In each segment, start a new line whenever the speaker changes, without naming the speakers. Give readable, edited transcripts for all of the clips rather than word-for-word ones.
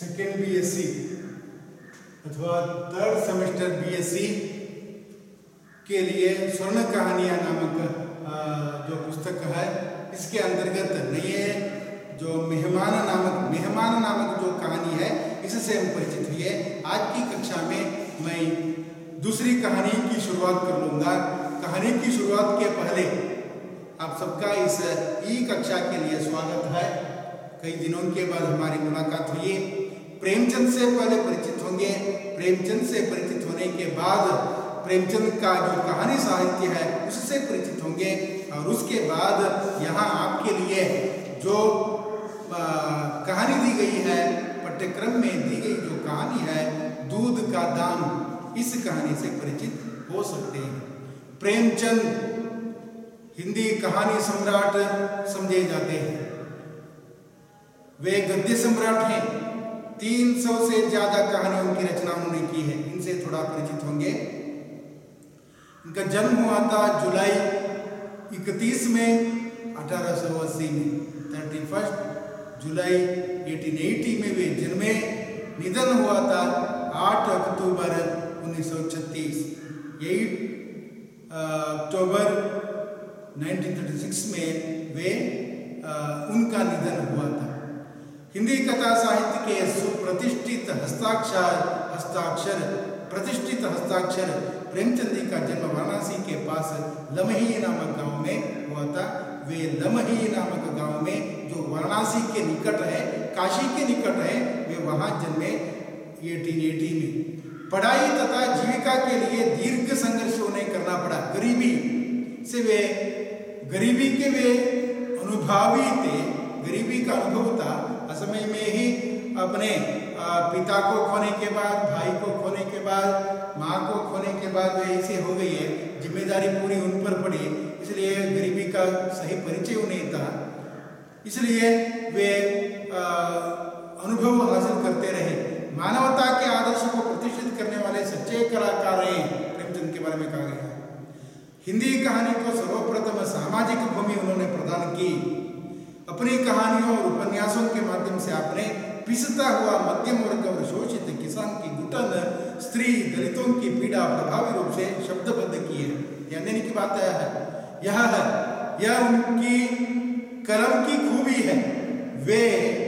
Second BSc अथवा third semester BSc के लिए स्वर्ण कहानियां नामक जो पुस्तक है, इसके अंतर्गत नए जो मेहमान नामक जो कहानी है, इससे हम परिचित हुए। आज की कक्षा में मैं दूसरी कहानी की शुरुआत कर लूँगा। कहानी की शुरुआत के पहले आप सबका इस ई कक्षा के लिए स्वागत है। कई दिनों के बाद हमारी मुलाकात हुई। प्रेमचंद से पहले परिचित होंगे। प्रेमचंद से परिचित होने के बाद प्रेमचंद का जो कहानी साहित्य है उससे परिचित होंगे, और उसके बाद यहाँ आपके लिए जो कहानी दी गई है, पाठ्यक्रम में दी गई जो कहानी है दूध का दाम, इस कहानी से परिचित हो सकते हैं। प्रेमचंद हिंदी कहानी सम्राट समझे जाते हैं। वे गद्य सम्राट हैं। 300 से ज्यादा कहानियों की रचना उन्होंने की है। इनसे थोड़ा परिचित होंगे। इनका जन्म हुआ था जुलाई 31 में 1880 में, 31 जुलाई 1880 में वे जन्मे। निधन हुआ था 8 अक्टूबर 1936। 8 अक्टूबर 1936 में वे उनका निधन हुआ था। हिंदी कथा साहित्य के सुप्रतिष्ठित प्रतिष्ठित हस्ताक्षर प्रेमचंद जी का जन्म वाराणसी के पास लमही नामक गांव में हुआ था। वे लमही नामक गांव में जो वाराणसी के निकट है, काशी के निकट है, वे वहां जन्मे 1880 में। पढ़ाई तथा जीविका के लिए दीर्घ संघर्ष उन्हें करना पड़ा। गरीबी के वे अनुभवी थे। गरीबी का अनुभव था। असमय में ही अपने पिता को खोने के बाद, भाई को खोने के बाद, माँ को खोने के बाद वे ऐसे हो गई है, जिम्मेदारी पूरी उन पर पड़ी, इसलिए गरीबी का सही परिचय उन्हें था। इसलिए वे अनुभव हासिल करते रहे। मानवता के आदर्श को प्रतिष्ठित करने वाले सच्चे कलाकार हैं, प्रेमचंद के बारे में कहा गया है। हिंदी कहानी को सर्वप्रथम सामाजिक भूमि उन्होंने प्रदान की। अपनी कहानियों और उपन्यासों के माध्यम से आपने पिसता हुआ मध्यम वर्ग और शोषित किसान की घुटन, स्त्री दलितों की पीड़ा प्रभावी रूप से शब्दबद्ध की है। ध्यान देने की बात यह उनकी कलम की खूबी है। वे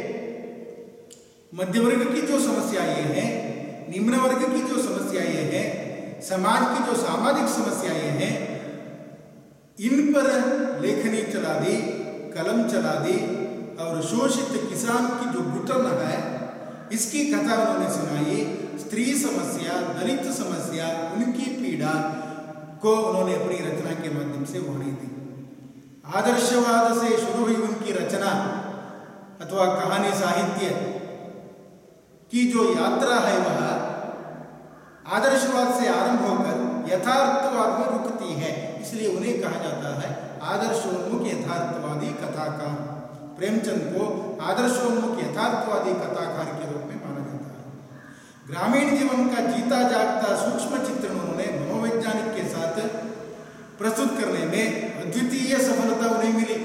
मध्य वर्ग की जो समस्याएं हैं, निम्न वर्ग की जो समस्याएं हैं, समाज की जो सामाजिक समस्याएं हैं, इन पर लेखनी चला दी, कलम चला दी, और शोषित किसान की जो घुटन है इसकी कथा उन्होंने सुनाई। स्त्री समस्या, दलित समस्या, उनकी पीड़ा को उन्होंने अपनी रचना के माध्यम से वाणी दी। आदर्शवाद से शुरू हुई उनकी रचना अथवा कहानी साहित्य की जो यात्रा है, वह आदर्शवाद से आरंभ होकर यथार्थवाद में रुकती है। इसलिए उन्हें कहा जाता है आदर्शोन्मुख यथार्थवादी कथाकार। प्रेमचंद को आदर्शोन्मुख यथार्थवादी कथाकार के रूप में माना जाता है। ग्रामीण जीवन का जीता जागता सूक्ष्म चित्रण उन्होंने मनोवैज्ञानिक के साथ प्रस्तुत करने में अद्वितीय सफलता उन्हें मिली।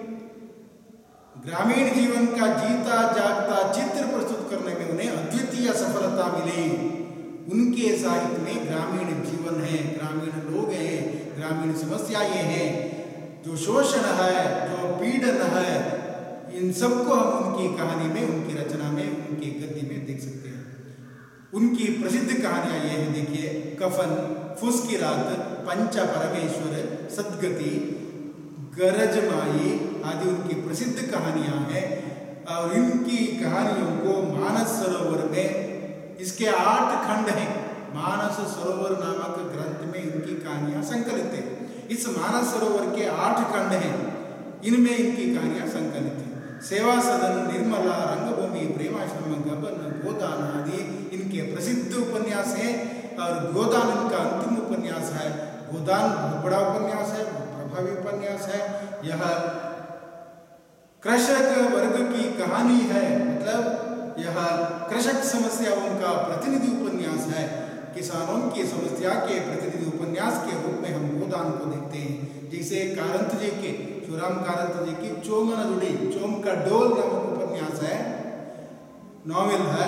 ग्रामीण जीवन का जीता जागता चित्र प्रस्तुत करने में उन्हें अद्वितीय सफलता मिली। उनके साहित्य में ग्रामीण जीवन है, ग्रामीण लोग हैं, ग्रामीण समस्याएं हैं, जो शोषण है, जो पीड़न है, इन सबको हम उनकी कहानी में, उनकी रचना में, उनके गद्य में देख सकते हैं। उनकी प्रसिद्ध कहानियां ये हैं, देखिए, कफन, फूस की रात, पंचा परमेश्वर, सदगति, गरजमाई आदि उनकी प्रसिद्ध कहानियां हैं। और इनकी कहानियों को मानस सरोवर में, इसके 8 खंड हैं। मानस सरोवर नामक ग्रंथ में इनकी कहानियां संकलित है। इस मानस सरोवर के 8 खंड हैं, इनमें इनकी कहानियां संकलित हैं। सेवा सदन, निर्मला, रंगभूमि, प्रेमाश्रम, गबन, गोदान आदि इनके प्रसिद्ध उपन्यास हैं। और गोदान इनका अंतिम उपन्यास है। गोदान बहुत बड़ा उपन्यास है, प्रभावी उपन्यास है। यह कृषक वर्ग की कहानी है, मतलब यह कृषक समस्याओं का प्रतिनिधि उपन्यास है। किसानों की समस्या के प्रतिनिधि उपन्यास के रूप में हम गोदान को देखते हैं। जैसे कारंत जी के, शिवराम कारंत जी की चोमन जुड़ी, चोम का डोल नामक उपन्यास है। नॉवेल है।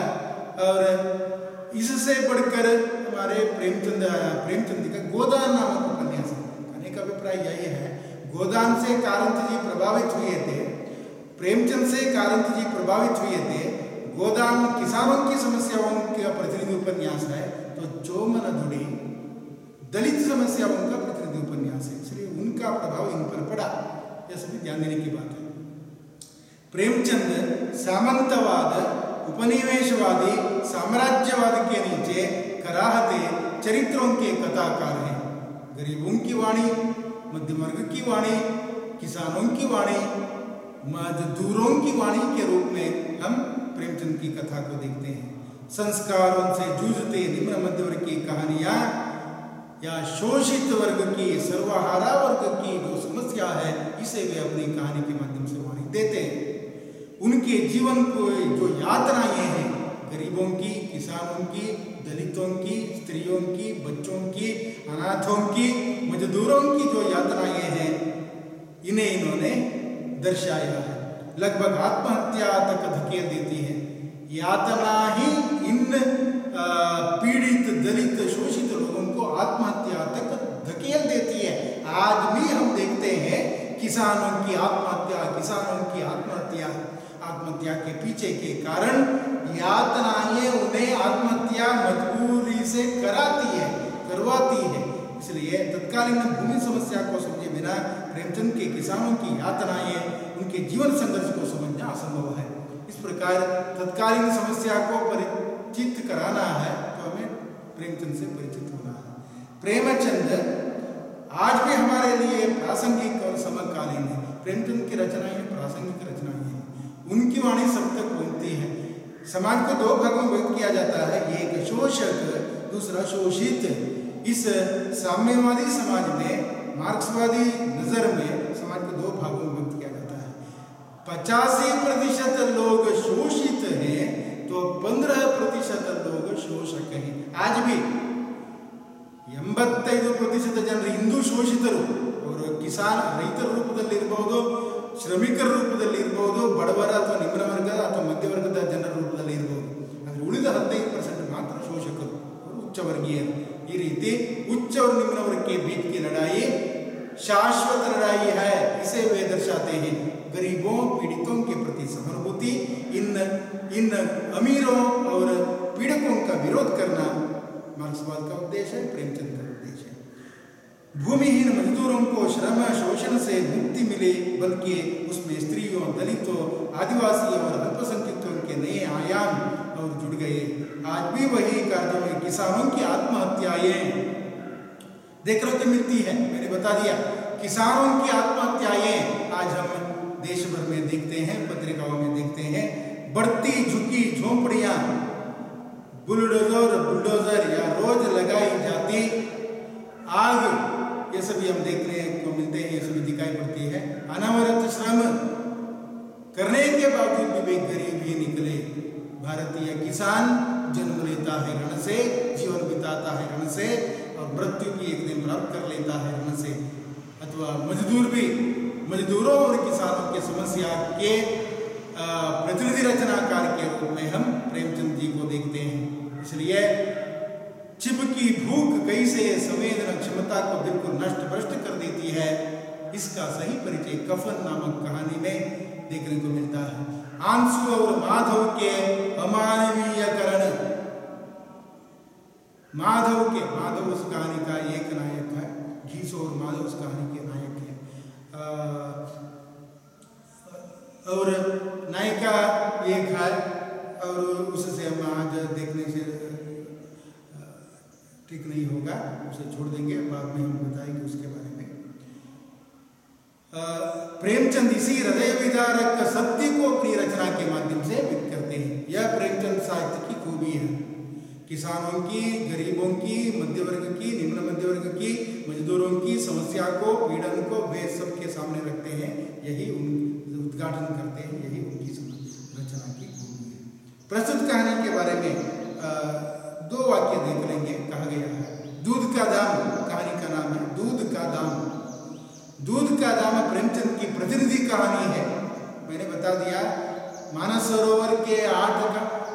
और इससे बढ़कर हमारे प्रेमचंद का गोदान नामक उपन्यास है। कहने का अभिप्राय यही है, गोदान से कारंत जी प्रभावित हुए थे, प्रेमचंद से कारंत जी प्रभावित हुए थे। गोदान किसानों की समस्याओं का प्रतिनिधि उपन्यास है, तो चोमन धुड़ी दलित समस्याओं का प्रतिनिधि उपन्यास है, इसलिए उनका प्रभाव इन पर पड़ा। यह सभी ध्यान देने की बात है। प्रेमचंद सामंतवाद, उपनिवेशवादी, साम्राज्यवाद के नीचे कराहते चरित्रों के कथाकार हैं। गरीबों की वाणी, मध्यम वर्ग की वाणी, किसानों की वाणी, मजदूरों की वाणी के रूप में हम प्रेमचंद की कथा को देखते हैं। संस्कारों से जूझते निम्न मध्य वर्ग की कहानियां या शोषित वर्ग की, सर्वहारा वर्ग की जो समस्या है, इसे वे अपनी कहानी के माध्यम से वाणी देते हैं। उनके जीवन को जो यातनाएं हैं, गरीबों की, किसानों की, दलितों की, स्त्रियों की, बच्चों की, अनाथों की, मजदूरों की जो यातनाएं हैं, इन्हें इन्होंने दर्शाया है। लगभग आत्महत्या तक धकेल देती है। यातना ही इन पीड़ित, दलित, शोषित लोगों को आत्महत्या तक धकेल देती है। आज भी हम देखते हैं किसानों की आत्महत्या के पीछे के कारण यातनाएं उन्हें आत्महत्या मजबूरी से करवाती है। इसलिए तत्कालीन भूमि समस्या को समझे बिना प्रेमचंद के किसानों की यातनाएं, उनके जीवन संघर्ष को समझना असंभव है। इस प्रकार तत्कालीन समस्या को परिचित कराना है तो हमें प्रेमचंद से परिचित होना है। प्रेमचंद आज भी हमारे लिए प्रासंगिक और समकालीन है। प्रेमचंद की रचनाएं प्रासंगिक रचनाएं हैं, उनकी वाणी सब तक पहुंचती है। समाज को दो भागों में व्यक्त किया जाता है, एक शोषक, दूसरा शोषित। इस साम्यवादी समाज में, मार्क्सवादी नजर में समाज को दो भागों में व्यक्त किया जाता है। 85% लोग शोषित हैं तो 15% लोग शोषक हैं। आज भी 85% ಜನರು ಹಿಂದೂ ಶೋಷಿತರು, ಅವರು ಕಿಸಾನ ರೈತರ ರೂಪದಲ್ಲಿ ಇರಬಹುದು, ಶ್ರಮಿಕರ ರೂಪದಲ್ಲಿ ಇರಬಹುದು, ಬಡವರ ಅಥವಾ ನಿಮ್ನ ವರ್ಗದ ಅಥವಾ ಮಧ್ಯವರ್ಗದ ಜನರ ರೂಪದಲ್ಲಿ ಇರಬಹುದು. ಆದರೆ ಉಳಿದ 15% ಮಾತ್ರ ಶೋಷಕರು, ಅವರು ಉಚ್ಚವರ್ಗೀಯರು. ಈ ರೀತಿ उच्च और निम्न वर्ग के बीच की लड़ाई शाश्वत लड़ाई है, इसे वे दर्शाते हैं। गरीबों, पीड़ितों के प्रति सहानुभूति, इन अमीरों और पीड़कों का विरोध करना मार्क्सवाद का उद्देश्य है, प्रेमचंद का उद्देश्य है। भूमिहीन मजदूरों को श्रम शोषण से मुक्ति मिले, बल्कि उसमें स्त्रियों, दलितों, आदिवासियों और अल्पसंख्यकों के नए आयाम और जुड़ गए। आज भी वही कार्यों में किसानों की आत्महत्याएं देखने को मिलती है। मैंने बता दिया, किसानों की आत्महत्याएं आज हम देश भर में देखते हैं, पत्रिकाओं में देखते हैं। बढ़ती झुकी झोंपड़ियां, बुलडोजर या रोज लगाई जाती आग, ये सभी हम देखने को मिलते हैं, ये सभी दिखाई पड़ती है। अनवरत श्रम करने के बावजूद भी वे गरीब ही निकले। भारतीय किसान जन्म लेता है ऋण से, जीवन बिताता है ऋण से और मृत्यु भी एक दिन प्राप्त कर लेता है ऋण से। अथवा मजदूर भी, मजदूरों और किसानों की समस्या के प्रतिनिधि रचनाकार के रूप में हम प्रेमचंद जी को देखते हैं। इसलिए चिपकी भूख कैसे संवेदना क्षमता को बिल्कुल नष्ट भ्रष्ट कर देती है, इसका सही परिचय कफन नामक कहानी में देखने को मिलता है। आंसू और माधव के अमानवीयकरण, माधव उस कहानी का एक नायक है, घीसो और माधव उस कहानी के नायक है। और नायिका एक है, और उससे हम आज देखने से ठीक नहीं होगा, उसे छोड़ देंगे, बाद में हम बताएंगे उसके बारे में। प्रेमचंद इसी हृदय विदारक सत्य को अपनी रचना के माध्यम से व्यक्त करते हैं। यह प्रेमचंद साहित्य की खूबी है। किसानों की, गरीबों की, मध्य वर्ग की, निम्न मध्य वर्ग की, मजदूरों की समस्या को, पीड़न को वे सबके सामने रखते हैं, यही उद्घाटन करते हैं, यही उनकी रचना की खूबी है। प्रस्तुत कहानी के बारे में 2 वाक्य देख लेंगे। कहा गया है, दूध का दाम, कहानी का नाम है दूध का दाम। दूध का दाम प्रेमचंद की प्रतिनिधि कहानी है। मैंने बता दिया, मानस सरोवर के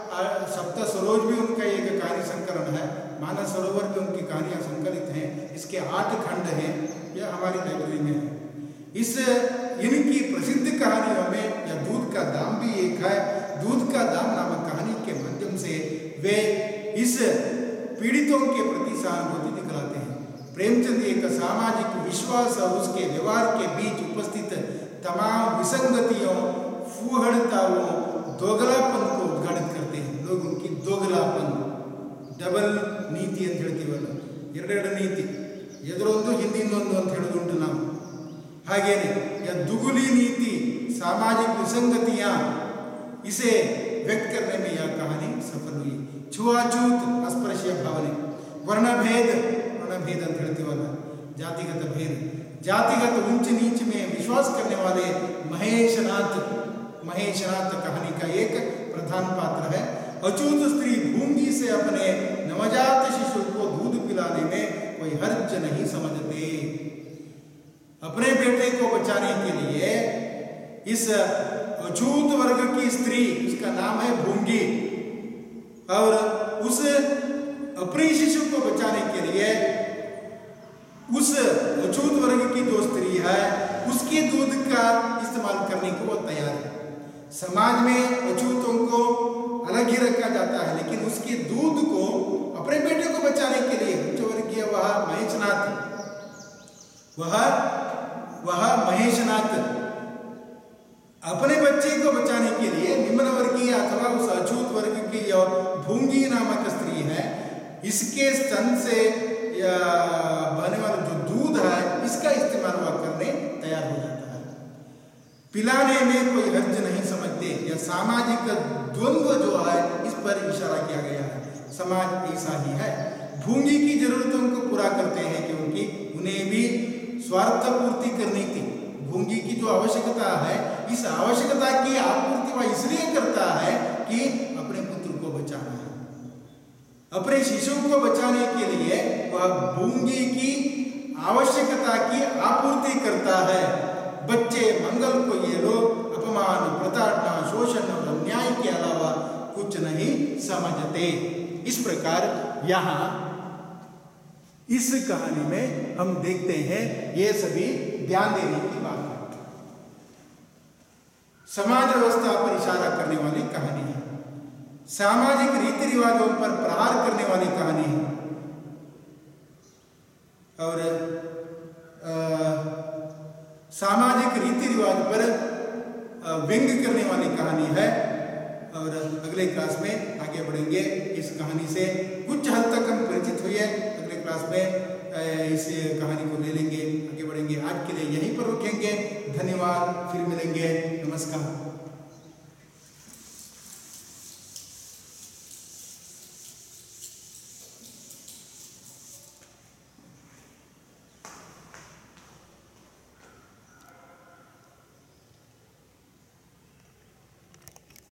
कहानी संकलन है, मानस सरोवर में उनकी कहानियां संकलित हैं। इसके 8 खंड हैं, यह हमारी लाइब्रेरी में है। इनकी प्रसिद्ध कहानियों में या दूध का दाम भी एक है। दूध का दाम नामक कहानी के माध्यम से वे इस पीड़ितों के प्रति सहानुभूति दिखलाते हैं। प्रेमचंद एक सामाजिक विश्वास और उसके व्यवहार के बीच उपस्थित तमाम विसंगतियों, फूहड़ताओं, दोगलापन को उद्घाटित करते हैं। लोग उनकी दोगलापन, डबल नीति ಅಂತ ಹೇಳ್ತೀವಲ್ಲ, ಎರಡೆರಡು ನೀತಿ, ಎದುರೊಂದು ಹಿಂದಿನೊಂದು ಅಂತ ಹೇಳೋದುಂಟು ನಾವು। ಹಾಗೇನೆ या दुगुली नीति, सामाजिक विसंगतियां, इसे व्यक्त करने में यह कहानी सफल हुई। छुआछूत, अस्पृश्य भावने, वर्णभेद ಅಂತ ಹೇಳ್ತೀವಲ್ಲ, जातिगत भेद, जातिगत ऊंच नीच में विश्वास करने वाले महेशनाथ कहानी का एक प्रधान पात्र है। अछूत स्त्री भूंगी से अपने नवजात शिशु को दूध पिलाने में कोई हर्ज नहीं समझते। अपने बेटे को बचाने के लिए इस अछूत वर्ग की स्त्री, उसका नाम है भूंगी, और उस अपने शिशु को बचाने के लिए उस अछूत वर्ग की जो स्त्री है उसके दूध का इस्तेमाल करने को वो तैयार है। समाज में अछूतों को अलग ही रखा जाता है, लेकिन उसके दूध को अपने बेटे को बचाने के लिए उच्च वर्गीय वह महेशनाथ अपने बच्चे को बचाने के लिए निम्न वर्गीय अथवा उस अछूत वर्ग की जो भूंगी नामक स्त्री है, इसके स्तन से बने वाला जो दूध है इसका इस्तेमाल वह करने तैयार हो जाता है। पिलाने में कोई हर्ज नहीं समझते। यह सामाजिक द्वंद्व जो है इस पर इशारा किया गया है। समाज ऐसा ही है, भूंगी की जरूरतों को पूरा करते हैं क्योंकि उन्हें भी स्वार्थ पूर्ति करनी थी। भूंगी की जो आवश्यकता है, इस आवश्यकता की आपूर्ति वह इसलिए करता है कि अपने पुत्र को बचाना है। अपने शिशु को बचाने के लिए वह भूंगी की आवश्यकता की आपूर्ति करता है। बच्चे मंगल को ये लोग अपमान, प्रताड़ना, शोषण और अन्याय के अलावा कुछ नहीं समझते। इस प्रकार यहाँ इस कहानी में हम देखते हैं ये सभी ध्यान देने की बात है। समाज व्यवस्था पर इशारा करने वाली कहानी है, सामाजिक रीति रिवाजों पर प्रहार करने वाली कहानी है, और सामाजिक रीति रिवाज पर व्यंग्य करने वाली कहानी है। और अगले क्लास में आगे बढ़ेंगे। इस कहानी से कुछ हद तक हम परिचित हुए, अगले क्लास में इस कहानी को ले लेंगे, आगे बढ़ेंगे। आज के लिए यहीं पर रुकेंगे। धन्यवाद, फिर मिलेंगे। नमस्कार।